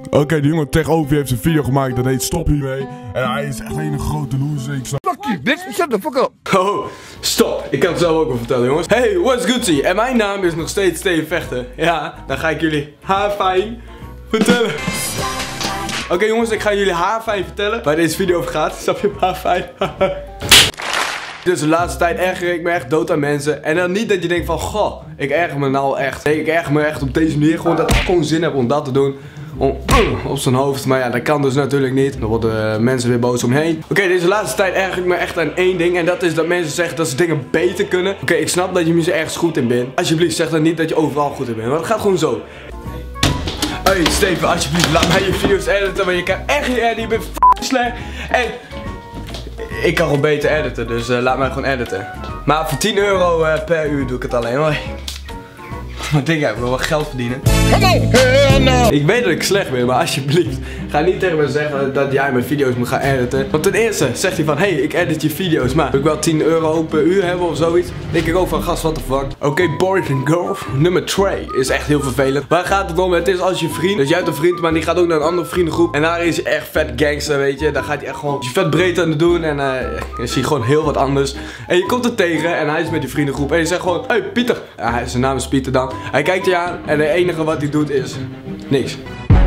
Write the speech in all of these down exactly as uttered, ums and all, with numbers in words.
Oké, okay, die jongen tegenover heeft een video gemaakt dat heet Stop hiermee. En hij is echt een grote loser. Ik snap... Fuck you, bitch, shut the fuck up. Oh, stop. Ik kan het zelf ook wel vertellen, jongens. Hey, what's good? En mijn naam is nog steeds Steven Vechten. Ja, dan ga ik jullie haarfijn vertellen. Oké, okay, jongens, ik ga jullie haarfijn vertellen waar deze video over gaat. Snap je, haarfijn? Dus de laatste tijd erger ik me echt dood aan mensen. En dan niet dat je denkt van, goh, ik erger me nou echt. Nee, ik erger me echt op deze manier. Gewoon dat ik gewoon zin heb om dat te doen. Om, uh, op zijn hoofd. Maar ja, dat kan dus natuurlijk niet. Dan worden uh, mensen weer boos omheen. Oké, okay, deze laatste tijd erger ik me echt aan één ding. En dat is dat mensen zeggen dat ze dingen beter kunnen. Oké, okay, ik snap dat je misschien ergens goed in bent. Alsjeblieft, zeg dan niet dat je overal goed in bent. Want het gaat gewoon zo. Hey Steven, alsjeblieft, laat mij je video's editen. Want je kan echt niet editen. Je bent f***ing slecht. En... ik kan gewoon beter editen, dus uh, laat mij gewoon editen. Maar voor tien euro uh, per uur doe ik het alleen. Hoi. Wat denk jij? Ik wil wel geld verdienen. Ik weet dat ik slecht ben, maar alsjeblieft, ga niet tegen me zeggen dat jij mijn video's moet gaan editen. Want ten eerste zegt hij van, hey, ik edit je video's, maar wil ik wel tien euro per uur hebben of zoiets? denk ik ook van, gast, what the fuck. Oké, okay, boys and girls. Nummer twee is echt heel vervelend. Waar gaat het om? Het is als je vriend, dus jij hebt een vriend, maar die gaat ook naar een andere vriendengroep. En daar is hij echt vet gangster, weet je. Daar gaat hij echt gewoon je vet breed aan het doen. En uh, is hij gewoon heel wat anders. En je komt er tegen en hij is met die vriendengroep. En je zegt gewoon, hey Pieter. Ja, zijn naam is Pieter dan. Hij kijkt je aan en het enige wat hij doet is niks.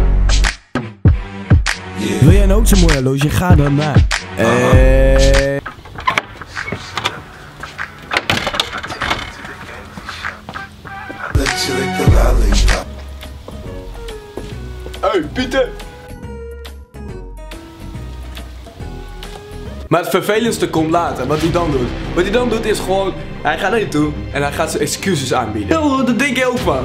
Yeah. Wil jij nou ook zo'n mooi horloge? Ga dan naar. Eh... Hey Pieter. Maar het vervelendste komt later. Wat hij dan doet. Wat hij dan doet is gewoon, hij gaat naar je toe en hij gaat zijn excuses aanbieden. Yo, dat denk je ook van.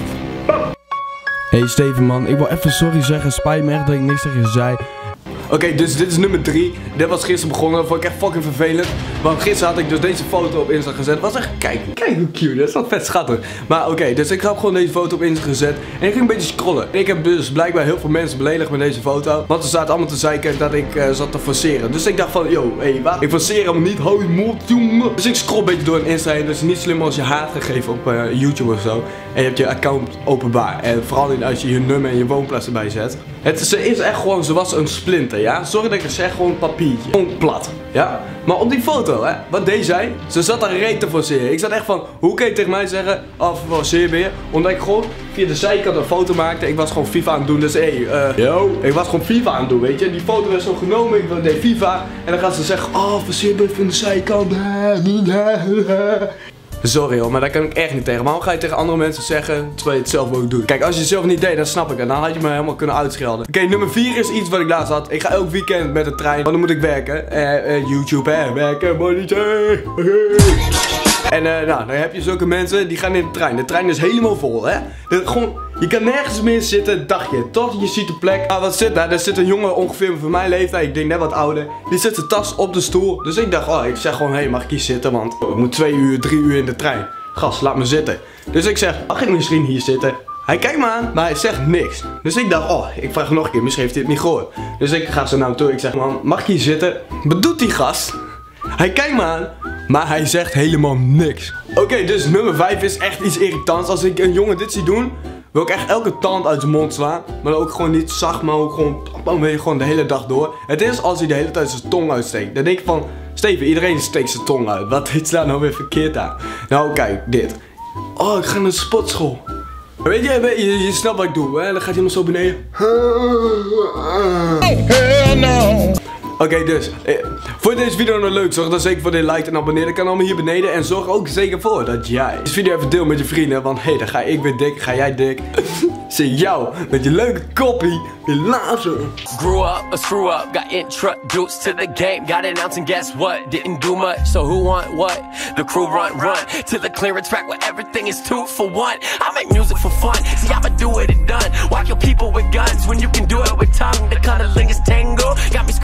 Hey Steven man, ik wil even sorry zeggen. Spijt me echt dat ik niks tegen je zei. Oké, okay, dus dit is nummer drie. Dit was gisteren begonnen. Dat vond ik echt fucking vervelend. Want gisteren had ik dus deze foto op Insta gezet. Was echt, kijk, kijk hoe cute. Dat is wel vet schattig. Maar oké, okay, dus ik heb gewoon deze foto op Insta gezet. En ik ging een beetje scrollen. Ik heb dus blijkbaar heel veel mensen beledigd met deze foto. Want ze zaten allemaal te zeiken dat ik uh, zat te forceren. Dus ik dacht van, yo, hé, hey, wat? Ik forceer helemaal niet. Hou je mond, jongen. Dus ik scroll een beetje door een Insta heen. Dus het is niet slim als je haat gaat geven op uh, YouTube of zo. En je hebt je account openbaar. En vooral niet als je je nummer en je woonplaats erbij zet. Het is, is echt gewoon zoals een splinter, ja. Sorry dat ik het zeg, gewoon een papiertje. Gewoon plat, ja. Maar op die foto, hè, wat deed zij? Ze zat daar reet te forceren. Ik zat echt van, hoe kan je tegen mij zeggen, oh, forceer weer? Omdat ik gewoon via de zijkant een foto maakte. Ik was gewoon FIFA aan het doen, dus hé, hey, uh, yo. Ik was gewoon FIFA aan het doen, weet je. Die foto werd zo genomen, ik deed FIFA. En dan gaat ze zeggen, oh, forceer weer van de zijkant. Sorry hoor, maar daar kan ik echt niet tegen. Waarom ga je tegen andere mensen zeggen, terwijl je het zelf ook doet? Kijk, als je het zelf niet deed, dan snap ik het. Dan had je me helemaal kunnen uitschelden. Oké, okay, nummer vier is iets wat ik laatst had. Ik ga elk weekend met de trein, want dan moet ik werken. Eh, uh, YouTube, hè. Werken, mannetje. En uh, nou, dan heb je zulke mensen, die gaan in de trein. De trein is helemaal vol, hè. De, gewoon, je kan nergens meer zitten, dacht je. Tot je ziet de plek. Maar wat zit daar? Daar zit een jongen ongeveer van mijn leeftijd. Ik denk net wat ouder. Die zet zijn tas op de stoel. Dus ik dacht, oh, ik zeg gewoon, hé, hey, mag ik hier zitten? Want ik moet twee uur, drie uur in de trein. Gast, laat me zitten. Dus ik zeg, mag ik misschien hier zitten? Hij kijkt me aan, maar hij zegt niks. Dus ik dacht, oh, ik vraag nog een keer. Misschien heeft hij het niet gehoord. Dus ik ga zo naar hem toe. Ik zeg, man, mag ik hier zitten? Wat doet die gast? Hij kijkt me aan, maar hij zegt helemaal niks. Oké, okay, dus nummer vijf is echt iets irritants. Als ik een jongen dit zie doen, wil ik echt elke tand uit zijn mond slaan. Maar ook gewoon niet zacht, maar ook gewoon, dan ben je gewoon de hele dag door. Het is als hij de hele tijd zijn tong uitsteekt. Dan denk ik van, Steven, iedereen steekt zijn tong uit. Wat is daar nou weer verkeerd aan? Nou, kijk, dit. Oh, ik ga naar de sportschool. Weet je, weet je, je snapt wat ik doe, hè? Dan gaat hij nog zo beneden. Oké, okay, dus, eh, vond je deze video nou leuk? Zorg dan zeker voor de like en abonneer de kanaal hier beneden. En zorg ook zeker voor dat jij deze video even deelt met je vrienden. Want hé, hey, dan ga ik weer dik, ga jij dik. Zie jou met je leuke koppie weer later. Grew up, a screw up, got introduced to the game. Got announced and guess what? Didn't do much, so who want what? The crew run, run to the clearance track where everything is two for one. I make music for fun, see I'ma do it and done. Why kill people with guns when you can do it with tongue? The cunnilingus tango got me